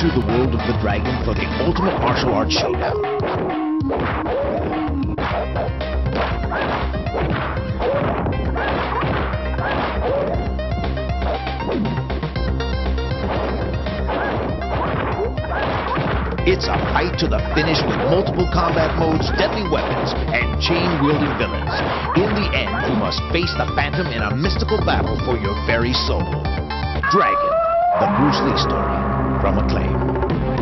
into the world of the dragon for the ultimate martial arts showdown. It's a fight to the finish with multiple combat modes, deadly weapons, and chain-wielding villains. In the end, you must face the Phantom in a mystical battle for your very soul. Dragon, the Bruce Lee story, from Acclaim.